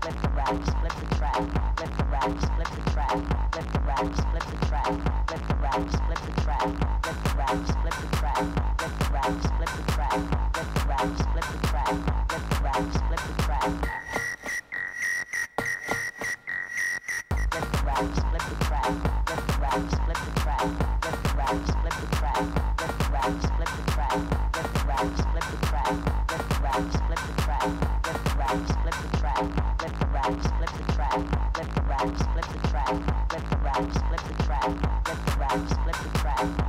let the rack split the track, let the rack split the track, let the rack split the track, let the rack split the track, let the rack split the track, let the rack split the track, let the rack split the track, let the rack split the track. Let the rack split the track, let the rack split the track, let the rack split the track, let the rack split the track, let the rack split the track, let the rack split the track, let the rack split the track, let the rack split the track, let the rack split the track, let the rack split the track, let the rack split the track.